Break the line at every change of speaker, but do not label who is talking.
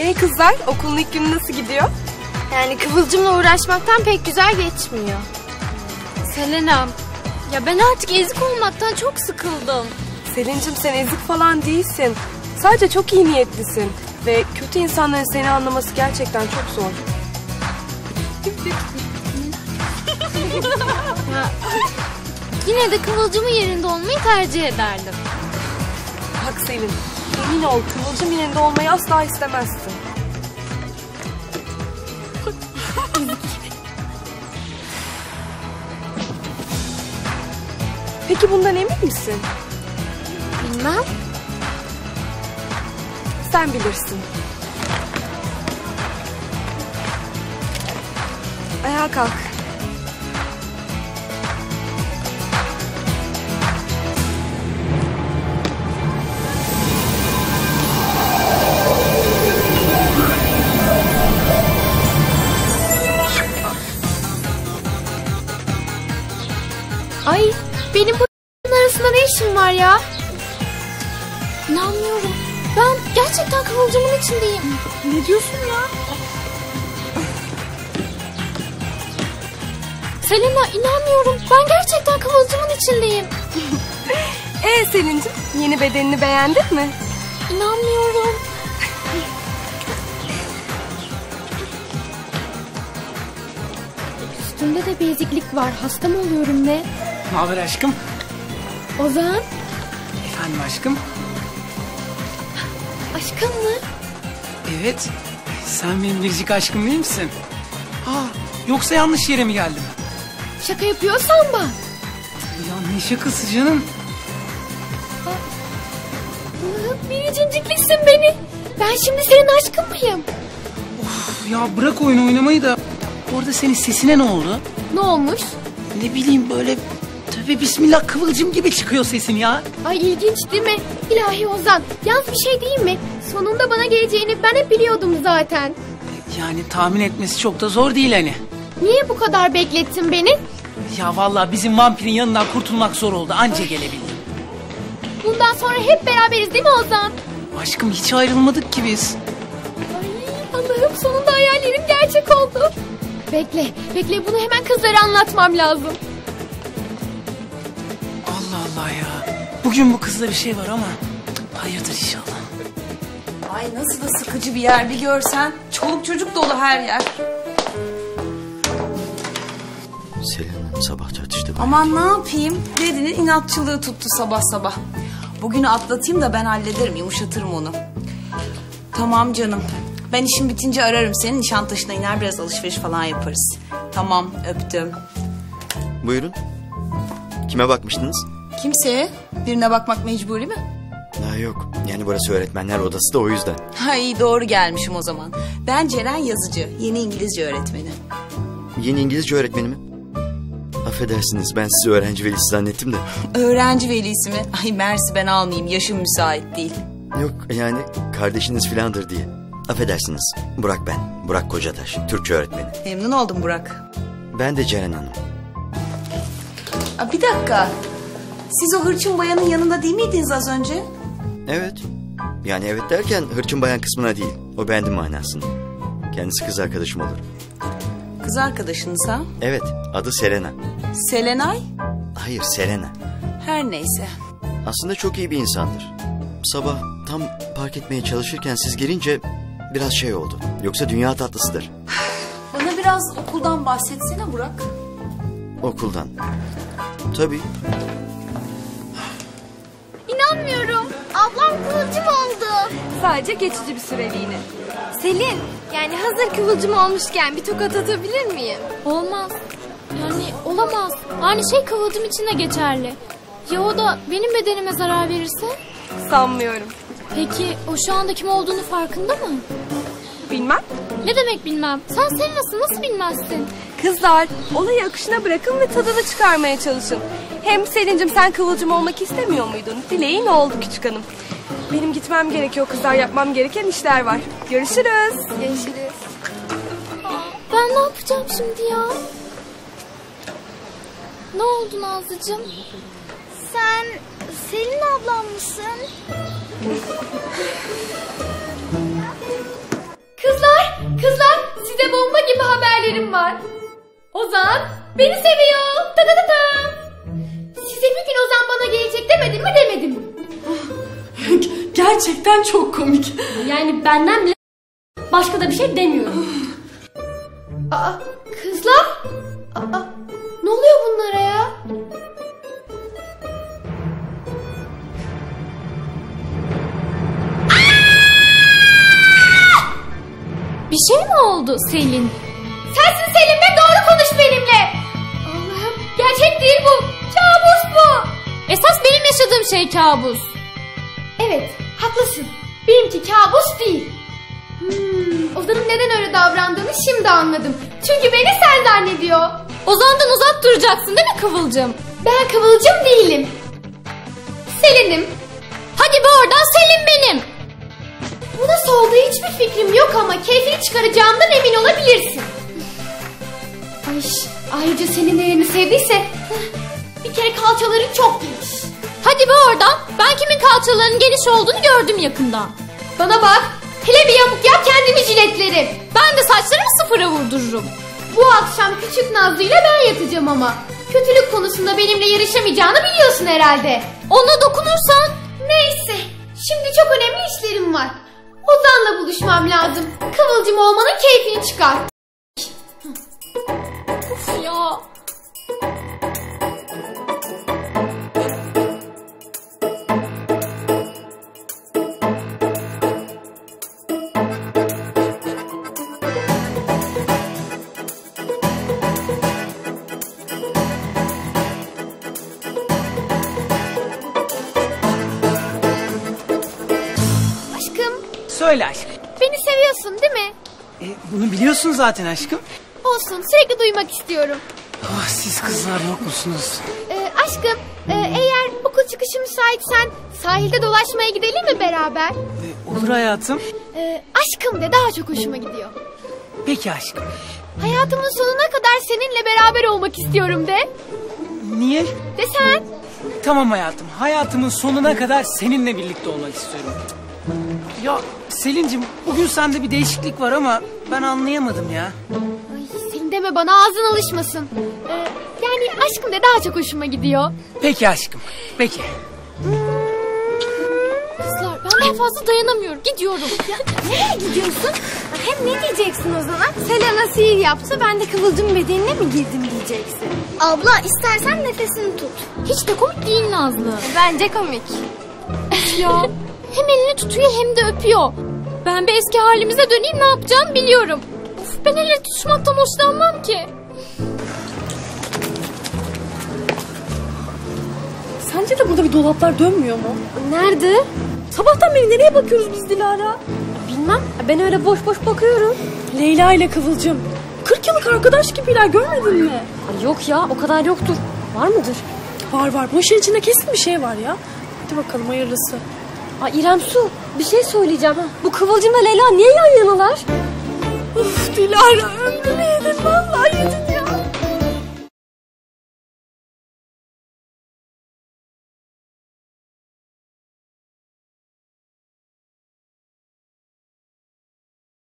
Kızlar, okulun ilk günü nasıl gidiyor?
Yani Kıvılcım'la uğraşmaktan pek güzel geçmiyor.
Selena'm, ya ben artık ezik olmaktan çok sıkıldım.
Selin'cim sen ezik falan değilsin. Sadece çok iyi niyetlisin. Ve kötü insanların seni anlaması gerçekten çok zor.
Yine de Kıvılcım'ın yerinde olmayı tercih ederdim.
Bak Selin, emin ol Kıvılcım yerinde olmayı asla istemezsin. Peki bundan emin misin?
Bilmem.
Sen bilirsin. Ayağa kalk.
Ay, benim bu arasında ne işim var ya? İnanmıyorum. Ben gerçekten Kıvılcım'ın içindeyim.
Ne diyorsun ya?
Selena, inanmıyorum. Ben gerçekten Kıvılcım'ın içindeyim.
Selin'cim, yeni bedenini beğendin mi?
İnanmıyorum. Üstümde de bir eziklik var. Hasta mı oluyorum ne?
Ne haber aşkım?
Ozan,
Efendim aşkım?
aşkım mı?
Evet. Sen benim biricik aşkım değil misin? Yoksa yanlış yere mi geldim?
Şaka yapıyorsan bak.
Ya ne şakası canım?
Biricinciklisin beni. Ben şimdi senin aşkın mıyım?
Ya bırak oyun oynamayı da. Orada senin sesine ne oldu?
Ne olmuş?
Ne bileyim böyle... Tövbe bismillah Kıvılcım gibi çıkıyor sesin ya.
Ay ilginç değil mi? İlahi Ozan, yalnız bir şey değil mi? Sonunda bana geleceğini ben hep biliyordum zaten.
Yani tahmin etmesi çok da zor değil hani.
Niye bu kadar beklettin beni?
Ya vallahi bizim vampirin yanından kurtulmak zor oldu. Anca gelebildim.
Bundan sonra hep beraberiz değil mi Ozan?
Aşkım hiç ayrılmadık ki biz.
Ay Allah'ım, sonunda hayallerim gerçek oldu. Bekle bunu hemen kızlara anlatmam lazım.
Allah Allah ya. Bugün bu kızda bir şey var ama hayırdır inşallah.
Ay nasıl da sıkıcı bir yer bir görsen. Çoluk çocuk dolu her yer.
Selin sabah tartıştı.
Aman ne yapayım? Dedinin inatçılığı tuttu sabah sabah. Bugünü atlatayım da ben hallederim, yumuşatırım onu. Tamam canım. Ben işim bitince ararım seni. Nişantaşı'na iner biraz alışveriş falan yaparız. Tamam, öptüm.
Buyurun. Kime bakmıştınız?
Kimseye? Birine bakmak mecburi mi?
Yok. Yani burası öğretmenler odası da o yüzden.
Ha iyi, doğru gelmişim o zaman. Ben Ceren Yazıcı, yeni İngilizce öğretmeni.
Yeni İngilizce öğretmeni mi? Affedersiniz, ben sizi öğrenci velisi zannettim de.
Öğrenci velisi mi? Ay mersi, ben almayayım, yaşım müsait değil.
Yok yani kardeşiniz filandır diye. Affedersiniz, Burak ben. Burak Kocataş, Türkçe öğretmeni.
Memnun oldum Burak.
Ben de Ceren Hanım.
Bir dakika. Siz o hırçın bayanın yanında değil miydiniz az önce?
Evet. Yani evet derken hırçın bayan kısmına değil. O bendim manasında. Kendisi kız arkadaşım olur.
Kız arkadaşınız ha?
Evet, adı Selena.
Selenay?
Hayır, Selena.
Her neyse.
Aslında çok iyi bir insandır. Sabah tam park etmeye çalışırken siz gelince biraz şey oldu. Yoksa dünya tatlısıdır.
Bana biraz okuldan bahsetsene Burak.
Okuldan. Tabii.
İnanmıyorum. Ablam Kıvılcım oldu.
Sadece geçici bir süreliğine. Selin, yani hazır Kıvılcım olmuşken bir tokat atabilir miyim?
Olmaz. Yani olamaz. Aynı şey Kıvılcım için de geçerli. Ya o da benim bedenime zarar verirse?
Sanmıyorum.
Peki o şu anda kim olduğunu farkında mı?
Bilmem.
Ne demek bilmem? Sen nasıl bilmezsin?
Kızlar, olayı akışına bırakın ve tadını çıkarmaya çalışın. Hem Selin'cim sen Kıvılcım olmak istemiyor muydun? Dileğin oldu küçük hanım. Benim gitmem gerekiyor kızlar, yapmam gereken işler var. Görüşürüz.
Görüşürüz.
Ben ne yapacağım şimdi ya? Ne oldu Nazlıcığım?
Sen Selin ablam mısın?
gibi haberlerim var. Ozan beni seviyor. Ta ta ta ta. Size bir gün Ozan bana gelecek demedim mi demedim mi?
Gerçekten çok komik.
Yani benden bile başka da bir şey demiyorum. Aa, kızlar? Aa, ne oluyor bunlara ya? Bir şey mi oldu Selin? Sensin Selin ve doğru konuş benimle. Allah'ım, gerçek değil bu. Kabus bu. Esas benim yaşadığım şey kabus. Evet, haklısın. Benimki kabus değil. Ozan'ın neden öyle davrandığını şimdi anladım. Çünkü beni sen zannediyor. Ozan'dan uzak duracaksın değil mi Kıvılcım? Ben Kıvılcım değilim. Selin'im. Hadi be oradan, Selin benim. Bu nasıl olduğu hiçbir fikrim yok ama keyfini çıkaracağımdan emin olabilirsin. Ay, ayrıca senin elini sevdiyse bir kere kalçaların çok geniş. Hadi be oradan. Ben kimin kalçalarının geniş olduğunu gördüm yakından. Bana bak. Hele bir yamuk yap, kendimi jiletlerim. Ben de saçlarımı sıfıra vurdururum. Bu akşam küçük Nazlı'yla ben yatacağım ama. Kötülük konusunda benimle yarışamayacağını biliyorsun herhalde. Ona dokunursan. Neyse. Şimdi çok önemli işlerim var. Ozan'la buluşmam lazım. Kıvılcım olmanın keyfini çıkar. Uf ya.
Söyle aşkım.
Beni seviyorsun değil mi?
Bunu biliyorsun zaten aşkım.
Olsun, sürekli duymak istiyorum.
Ah, siz kızlar yok musunuz?
Aşkım, eğer okul çıkışı müsaitsen sahilde dolaşmaya gidelim mi beraber?
Olur hayatım.
Aşkım de daha çok hoşuma gidiyor.
Peki aşkım.
Hayatımın sonuna kadar seninle beraber olmak istiyorum de.
Niye?
De sen.
Tamam hayatım. Hayatımın sonuna kadar seninle birlikte olmak istiyorum. Ya Selin'cim, bugün sende bir değişiklik var ama ben anlayamadım ya.
Ay, sen deme bana, ağzın alışmasın. Yani aşkım de daha çok hoşuma gidiyor.
Peki aşkım, peki.
Kızlar, ben daha fazla dayanamıyorum. Gidiyorum. Ya, nereye gidiyorsun? Hem ne diyeceksin o zaman? Selena sihir yaptı, ben de Kıvılcım bedenine mi girdim diyeceksin. Abla, istersen nefesini tut. Hiç de komik değil Nazlı. Bence komik. Ya, hem elini tutuyor hem de öpüyor. Ben bir eski halimize döneyim, ne yapacağımı biliyorum. Of, ben elle tutuşmaktan hoşlanmam ki.
Sence de burada bir dolaplar dönmüyor mu?
Nerede?
Sabahtan beri nereye bakıyoruz biz Dilara?
Bilmem, ben öyle boş boş bakıyorum.
Leyla ile Kıvılcım. 40 yıllık arkadaş gibiler, görmedin mi?
Ay yok ya, o kadar yoktur. Var mıdır?
Var. Bu işin içinde kesin bir şey var ya. Hadi bakalım, hayırlısı.
Ay İrem Su, bir şey söyleyeceğim. Bu Kıvılcım ve Leyla niye yan yanalar?
Uf Dilara, ömrümü yedin vallahi